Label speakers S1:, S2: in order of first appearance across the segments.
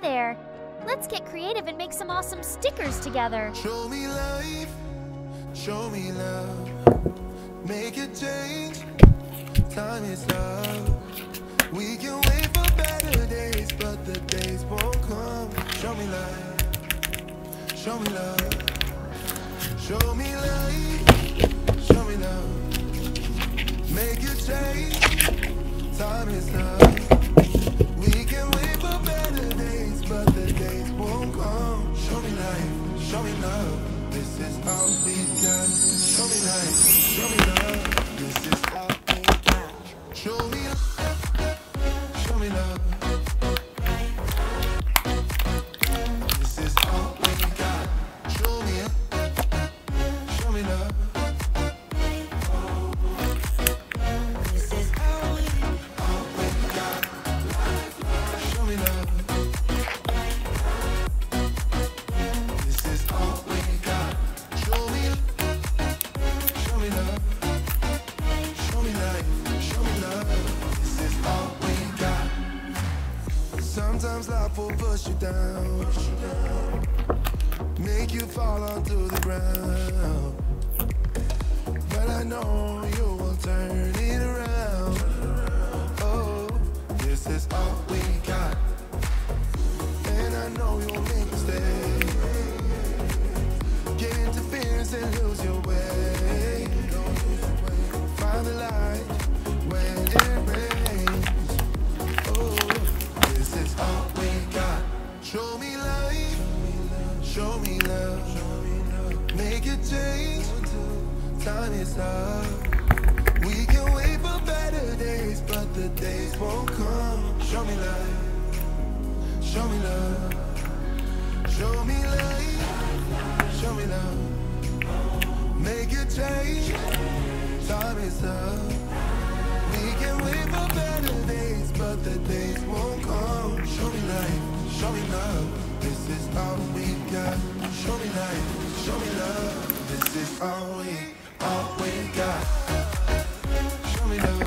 S1: there. Let's get creative and make some awesome stickers together.
S2: Show me life, show me love, make a change, time is love. We can wait for better days, but the days won't come. Show me life, show me love, show me life, show me love, make a change, time is love. We can wait for better days, but the days won't come. Show me life, show me love, this is all we got. Show me life, show me love, this is all we got. Show me love, show me love, this is all we got. Show me love, show me love. This is all we got. Show me love. This is all we got. Show me love. Show me love. Show me life. Show me love. This is all we got. Sometimes life will push you down, make you fall onto the ground. But I know you will turn it around. Oh, this is all we got. And I know you'll make mistakes, get interference and lose your way. Find the light when it rains. Oh, this is all we got. Show me life, show me love, make a change, time is love. We can wait for better days, but the days won't come. Show me life, show me love, show me life, show me love, make a change, time is love. We can wait for better days, but the days won't come. Show me life, show me love, this is all we got. Show me life, show me love, this is all we got. Show me love.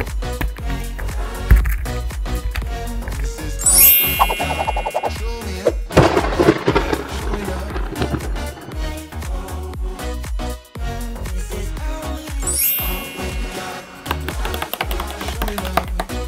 S2: This is all we got. Show me love. Show me love. This is all we got. Show me love.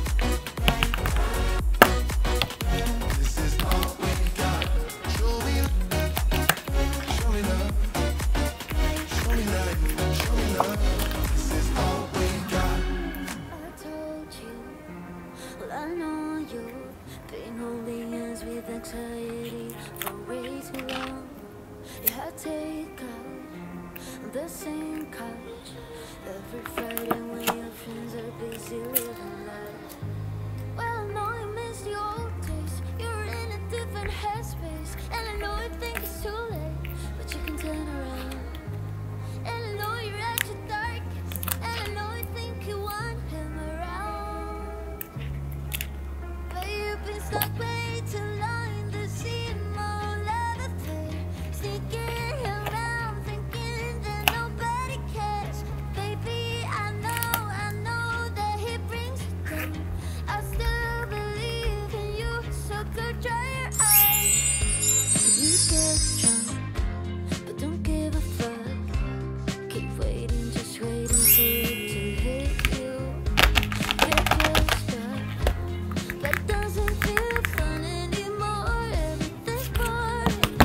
S2: This is all we got. Show me love. Show me love. Show me life. Show me love. This is all we got.
S3: I told you, well I know you've been holding hands with anxiety for way too long. Yeah, I take out the same couch every Friday when your friends are busy living life. Well, I know you miss the old days, you're in a different headspace, and I know you think it's too late, but you can turn around. And I know you're at your darkest, and I know you think you want him around. But you've been stuck way too long in the same old other thing, sneaking around thinking that nobody cares. Baby, I know that he brings you down. I still believe in you, so go dry your eyes. You get drunk, but don't give a fuck. Keep waiting, just waiting for it to hit you. Get your stuff, that doesn't feel fun anymore. Everything's boring.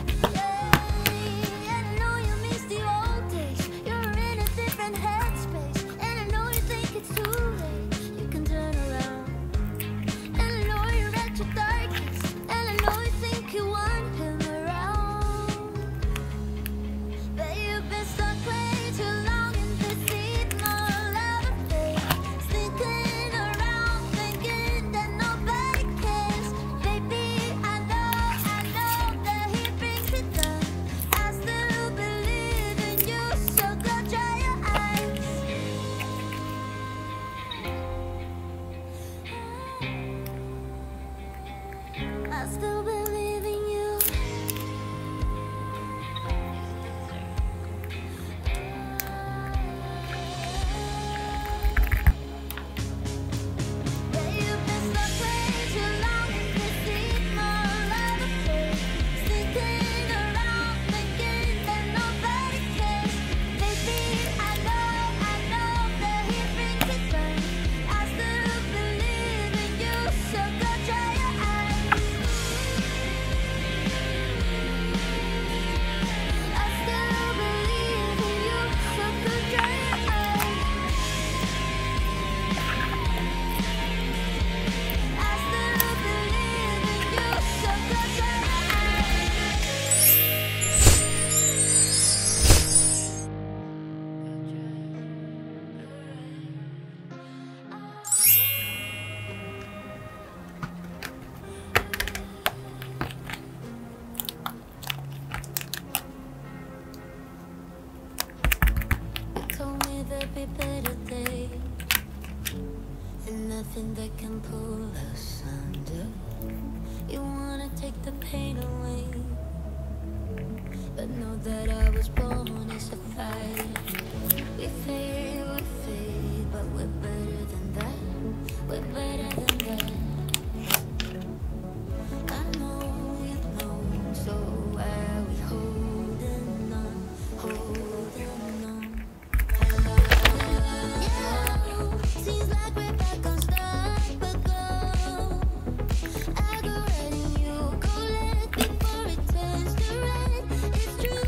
S3: Yeah, and I know you miss the old days. You're in a different headspace, and I know you think it's too late. You can turn around. And I know you're at your darkest, and I know you think you want him around. But you've been stuck way too long in this seat, more out of faith, sneaking around thinking that nobody cares. Baby, I know that he brings it down. I still believe in you, so go dry your eyes. I still believe in you. Yeah, you've been stuck way too long in this seat, more that I was born is a fight. We fade, but we're better than that. We're better than that. I know you know, so why we holding on, holding on. Yeah, seems like we're back on start, but go. I go right and you go left before it turns to red. It's true.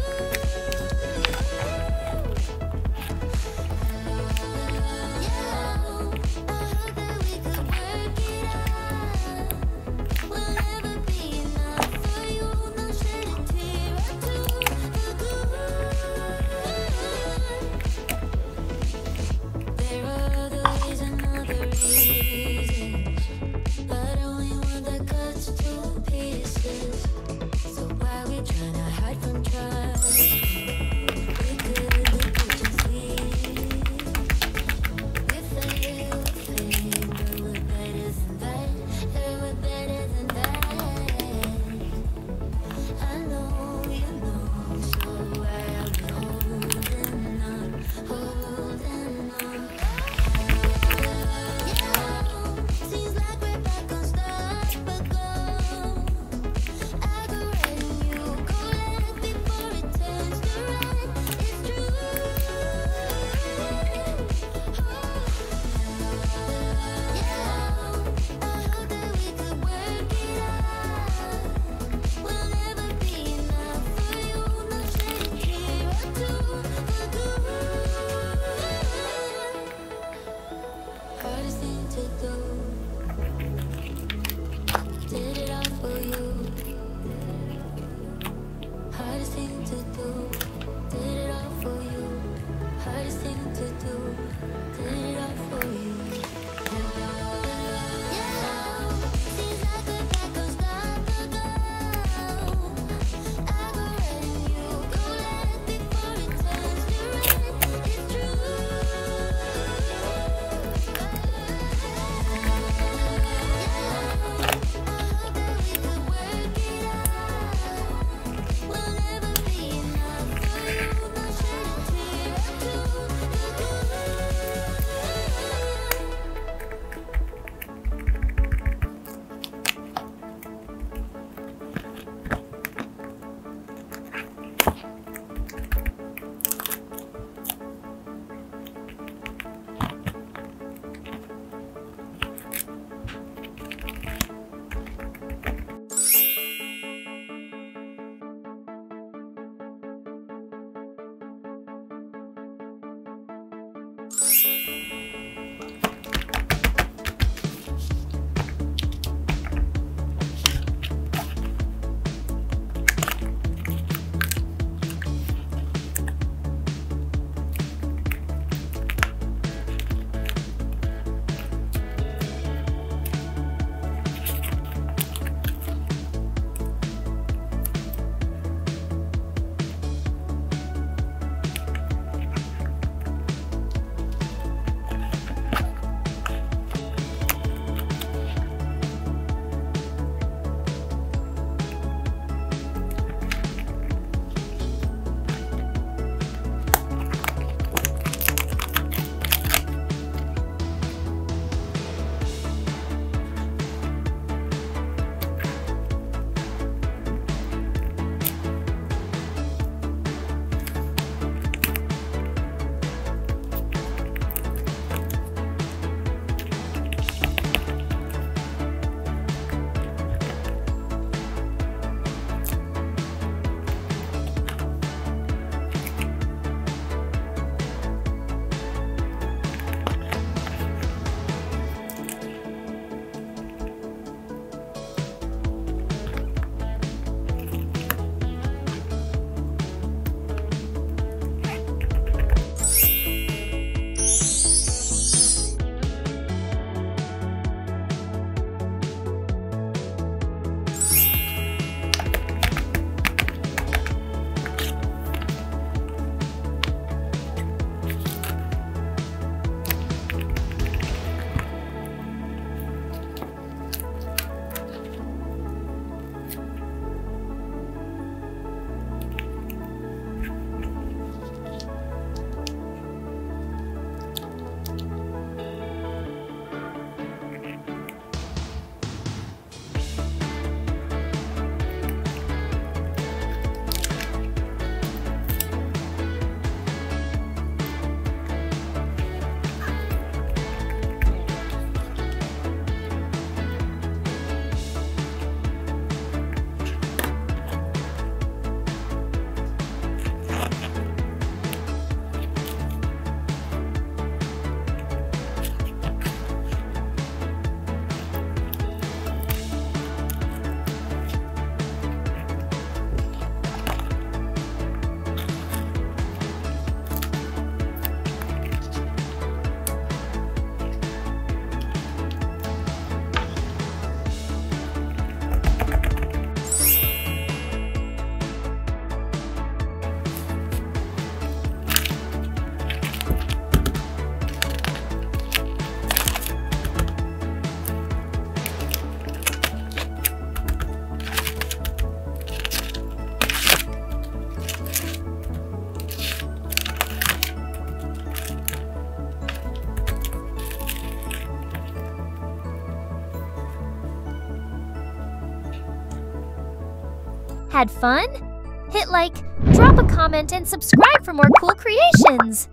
S1: Had fun? Hit like, drop a comment, and subscribe for more cool creations!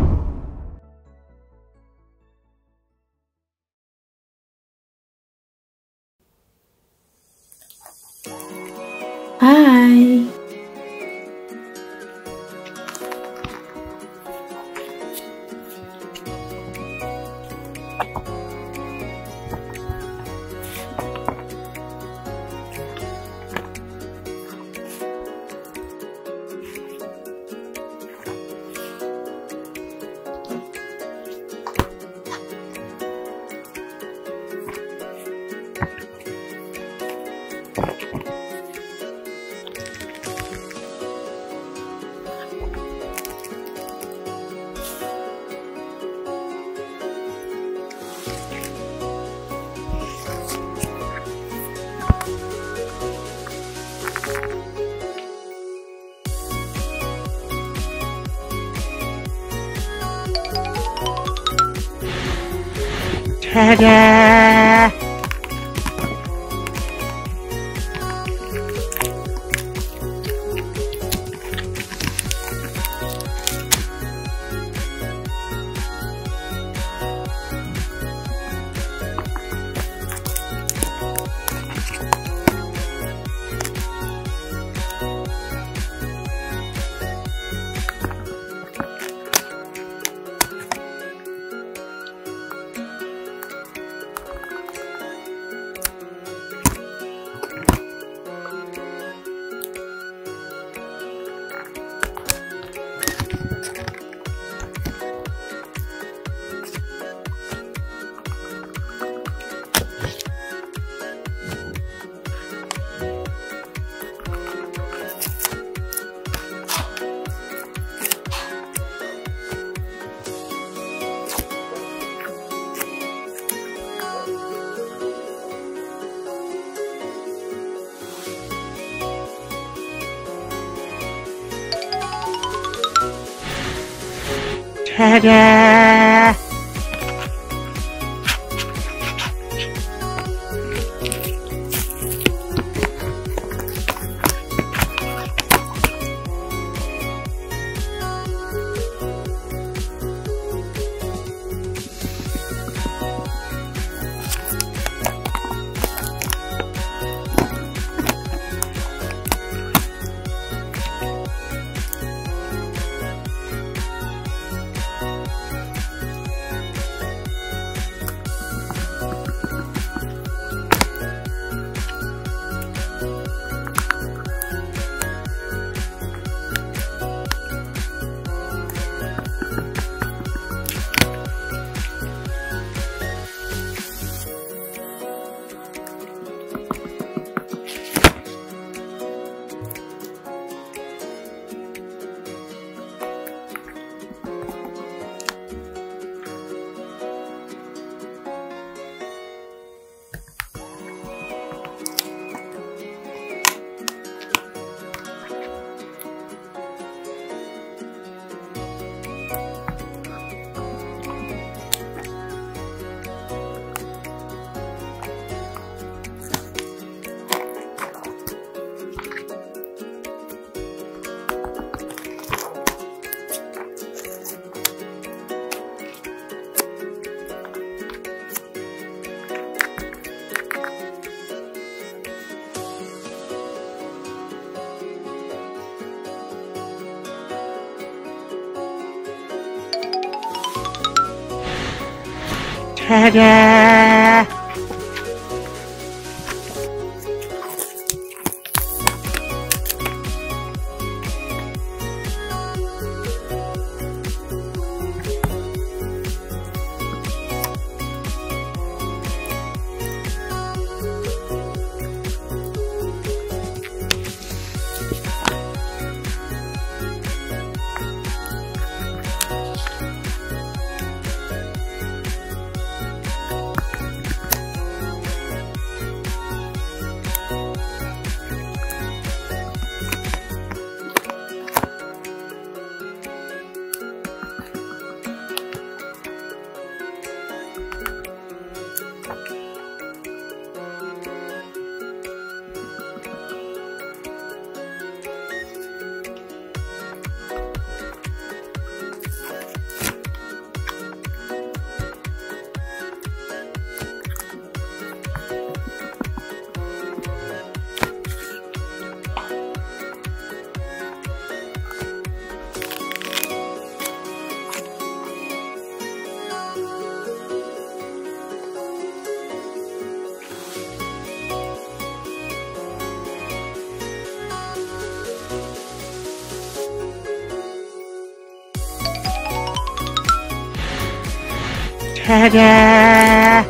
S4: Bye! Ta-da! Ta-da! Ta-da! Ta-da!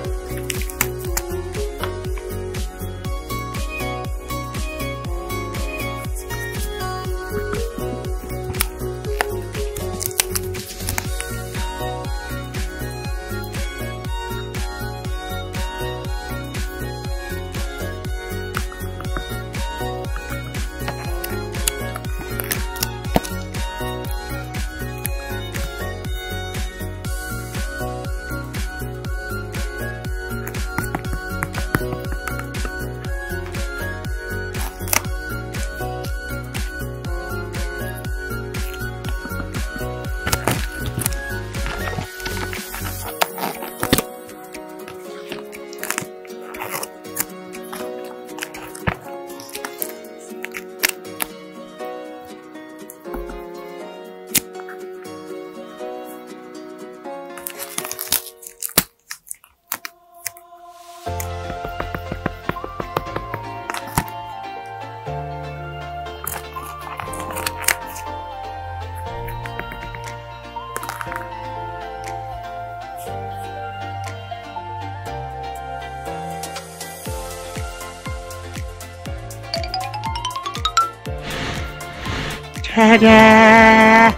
S4: Ta-da!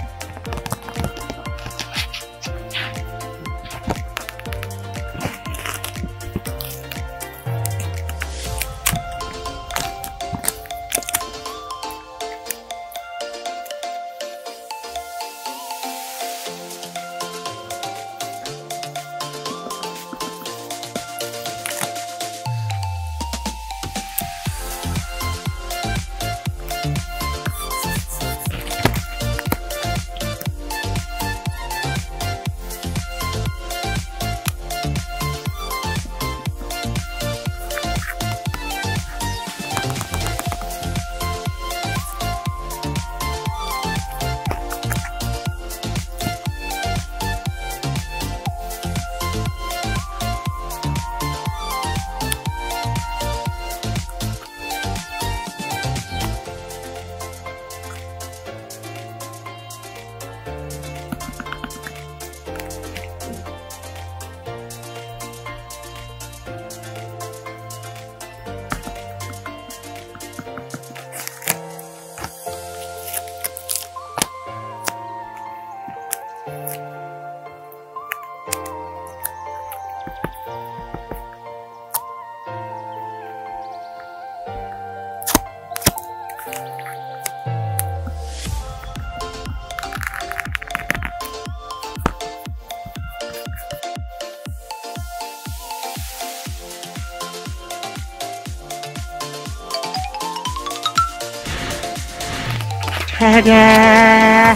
S4: Ta-da!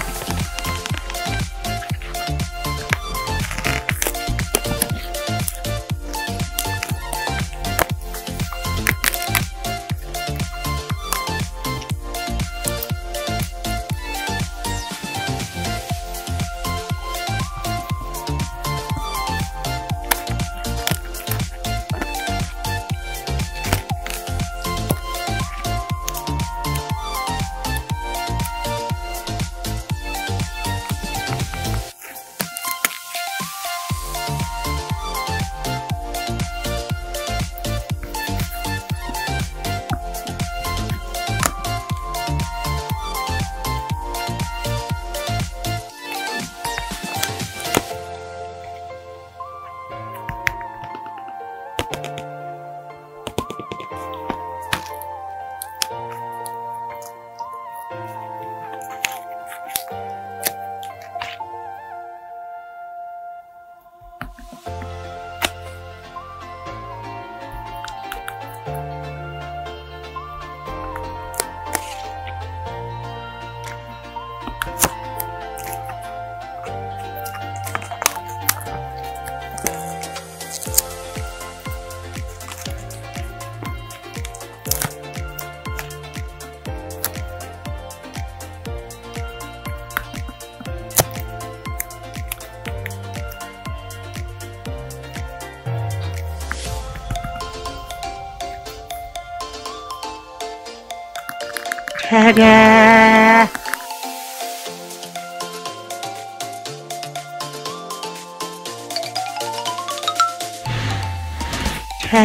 S4: Ta-da!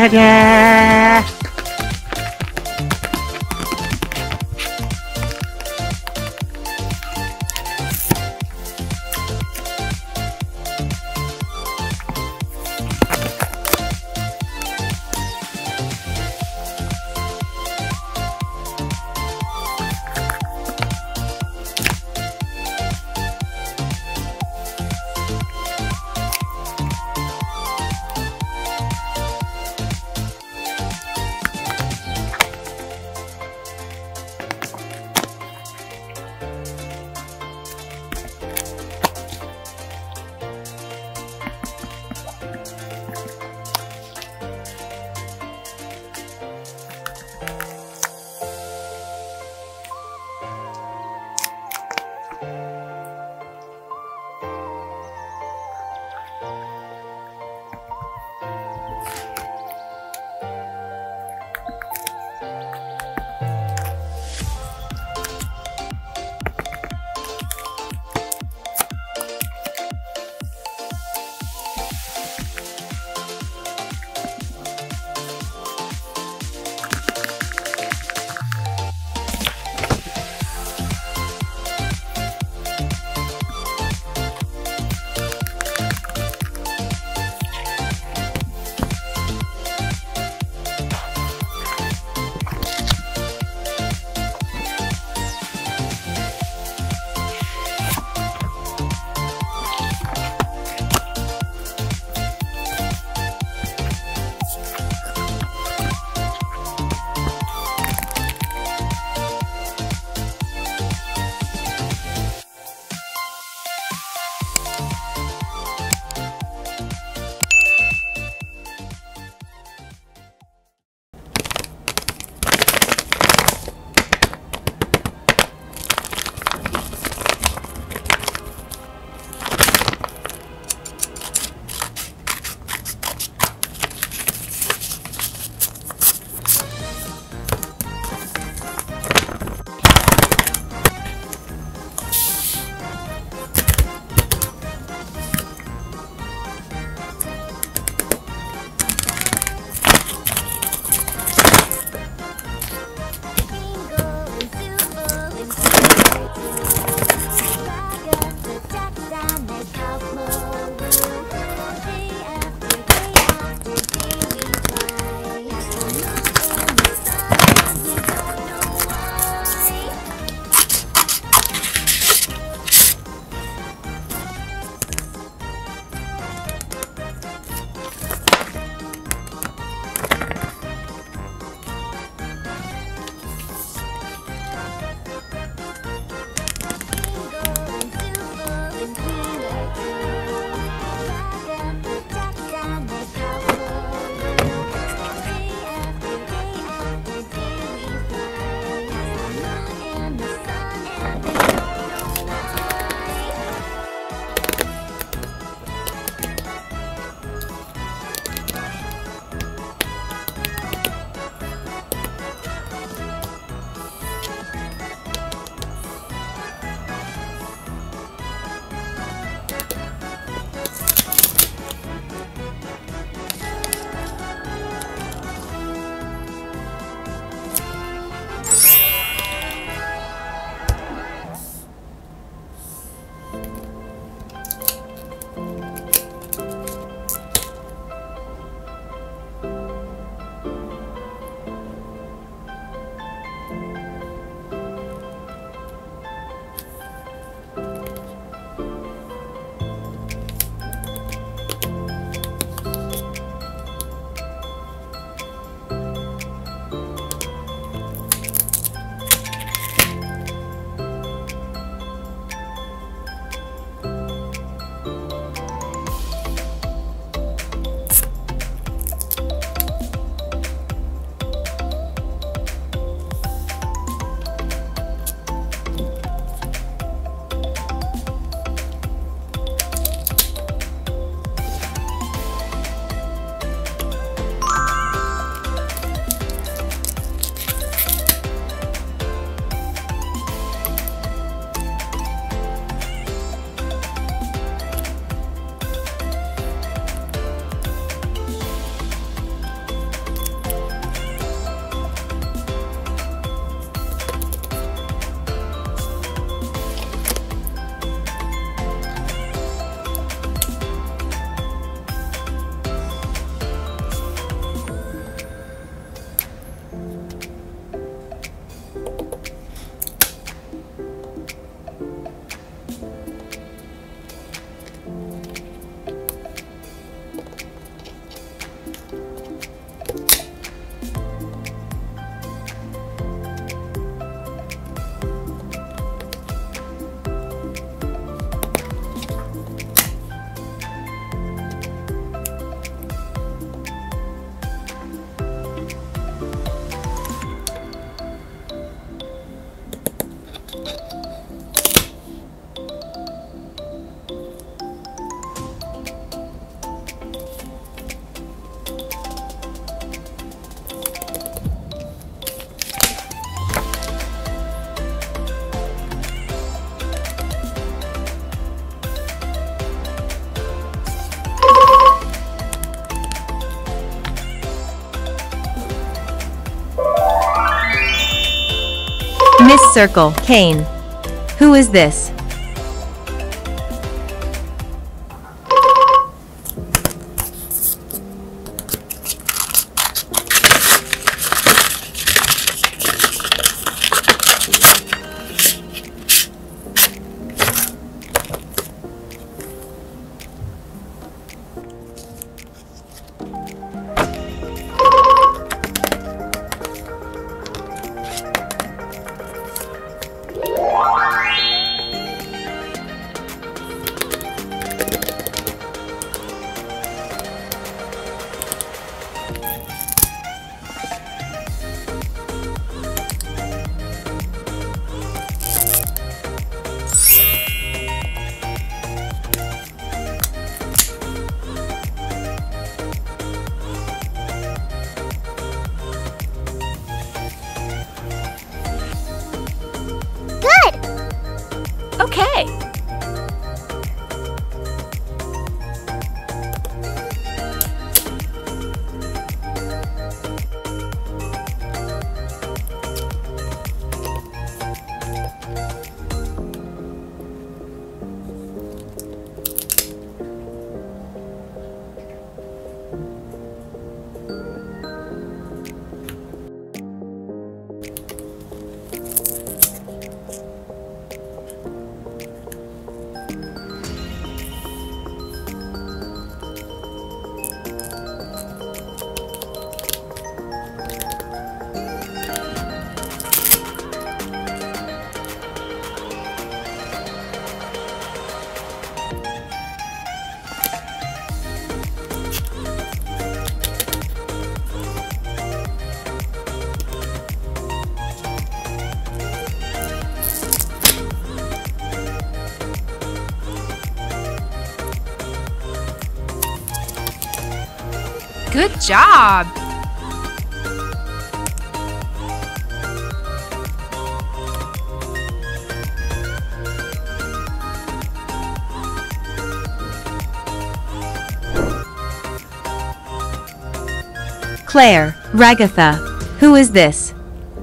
S4: yeah.
S5: Miss Circle, Kane. Who is this?
S1: Okay.
S6: Good job!
S5: Claire, Ragatha. Who is this?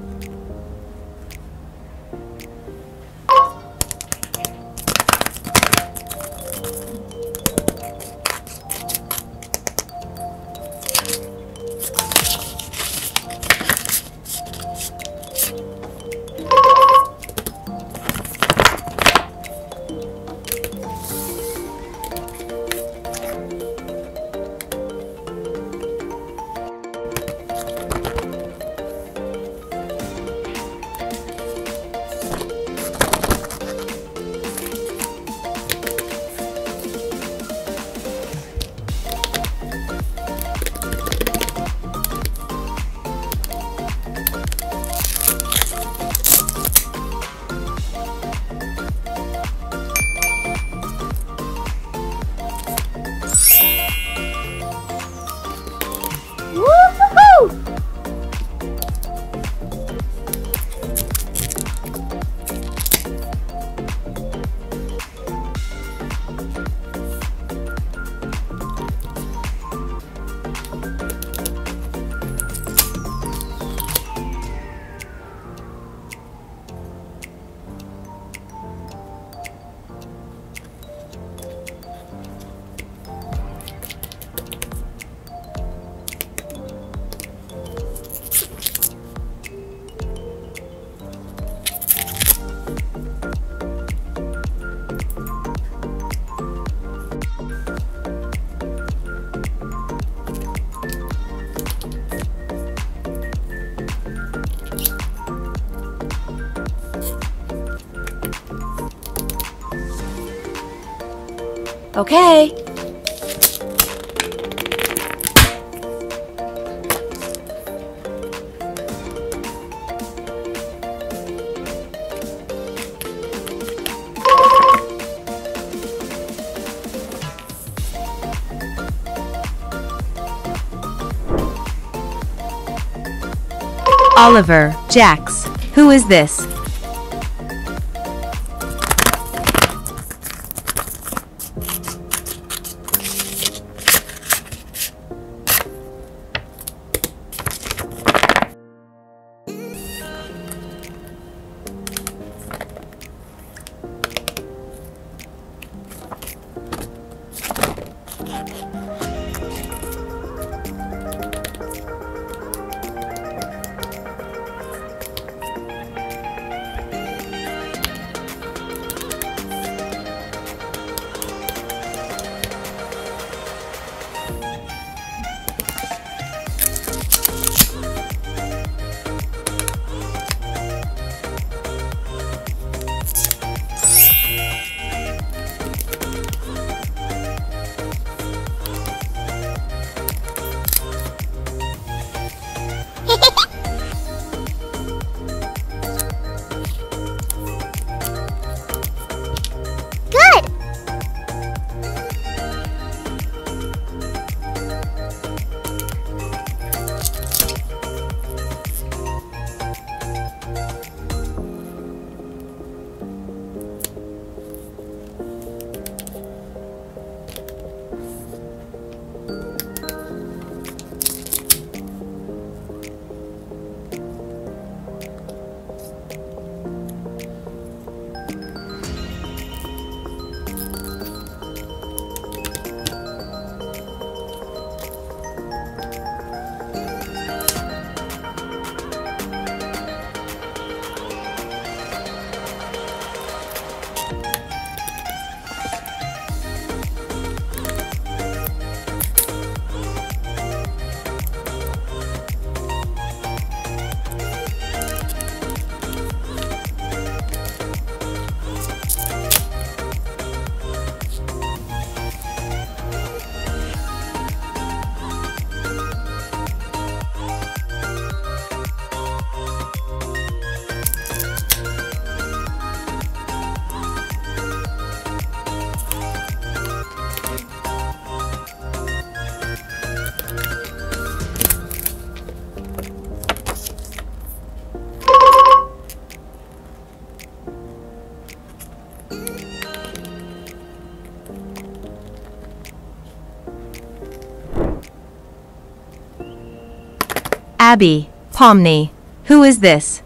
S5: Okay. Oliver, Jax. Who is this? Abby, Pomni. Who is this?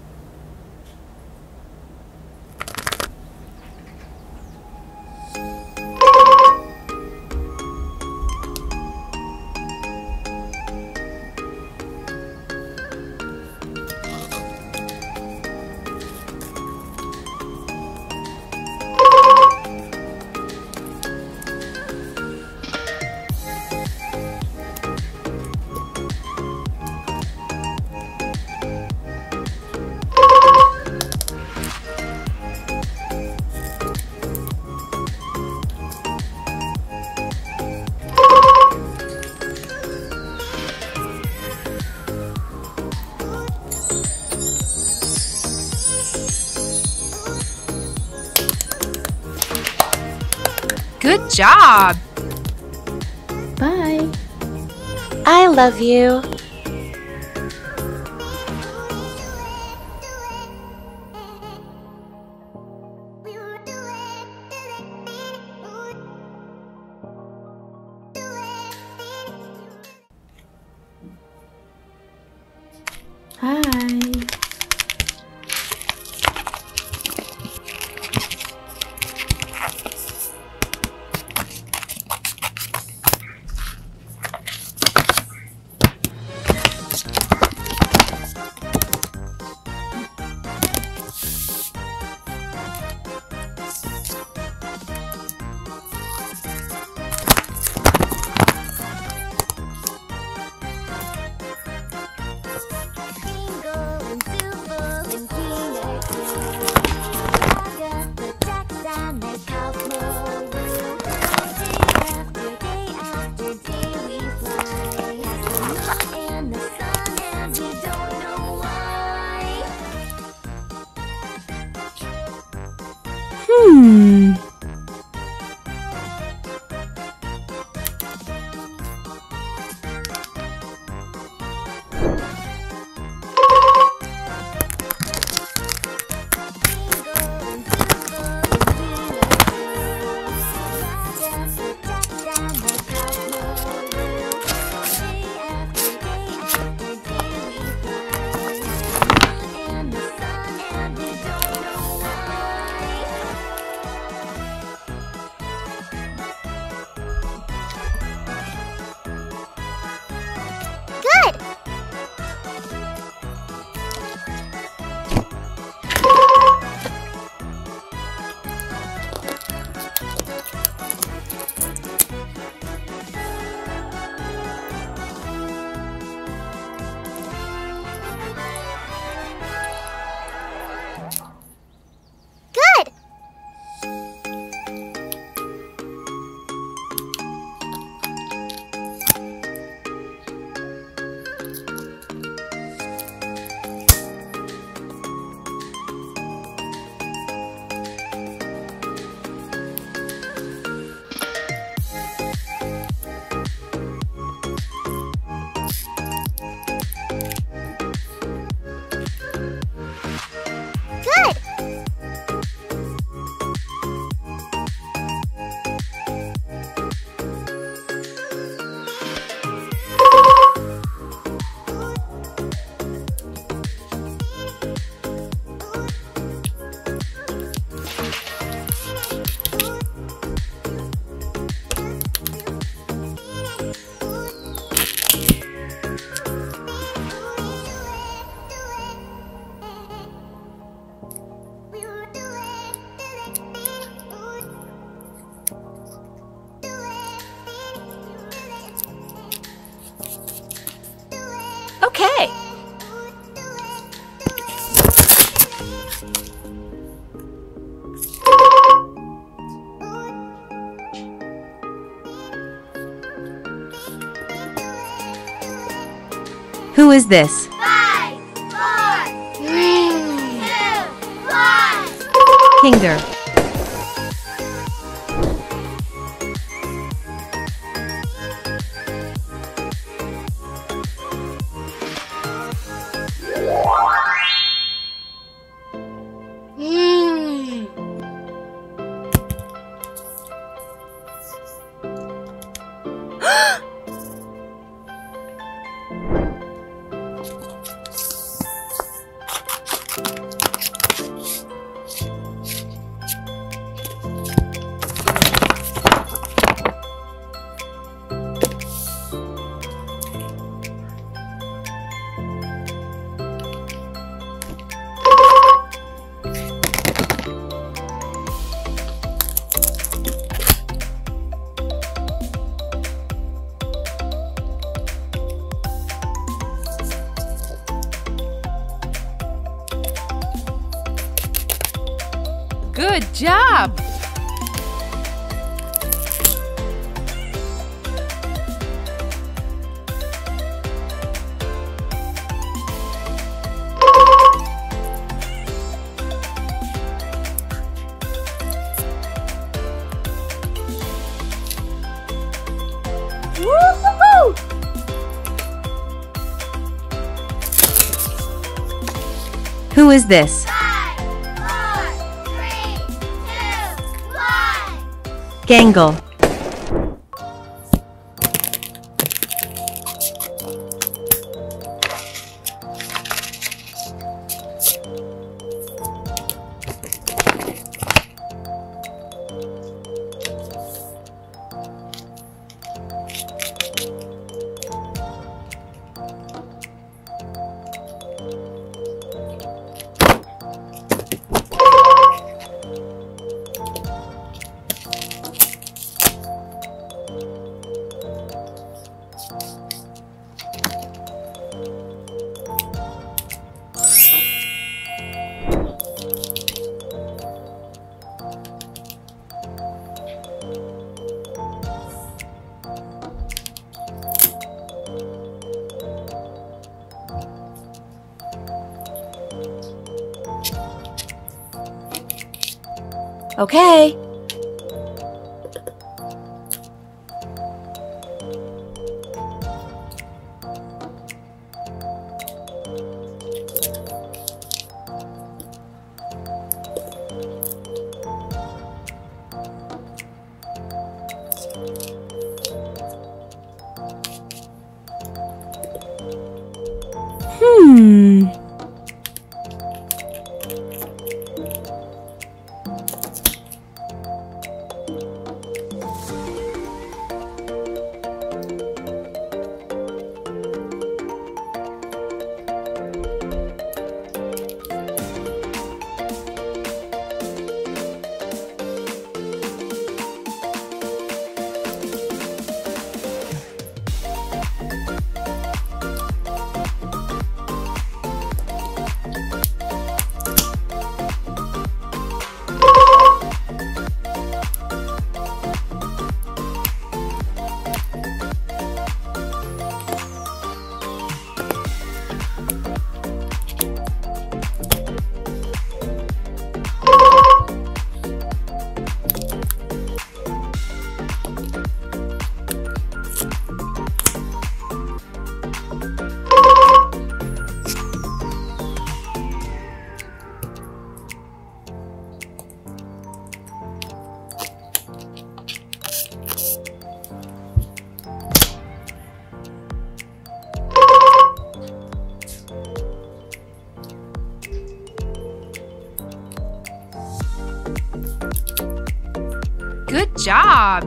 S6: Good job!
S7: Bye. I love you. Hi.
S6: Okay.
S5: Who is this?
S3: 5, 4, 3, 2, 1.
S5: Kinger.
S6: Good job!
S1: Woo-hoo-hoo!
S5: Who is this?
S3: 5, 4, 3, 2, 1.
S5: Gangle.
S7: Okay.
S6: Good job!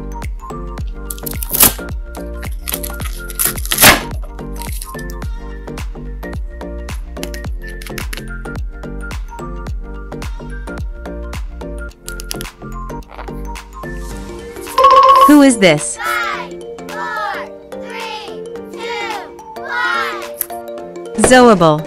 S5: Who is this?
S3: 5, 4, 3, 2, 1.
S5: Zoable.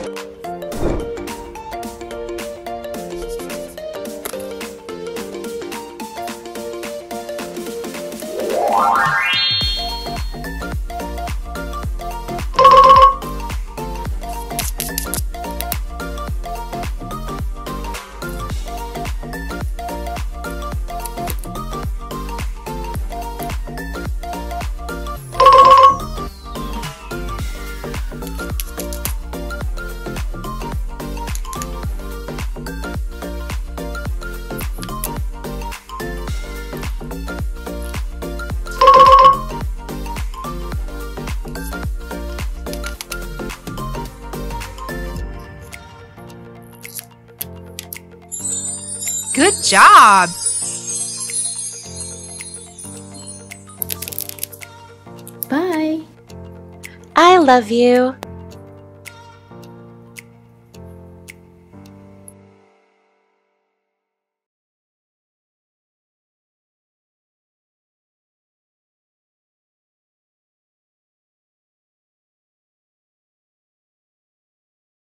S6: Good job!
S7: Bye. I love you.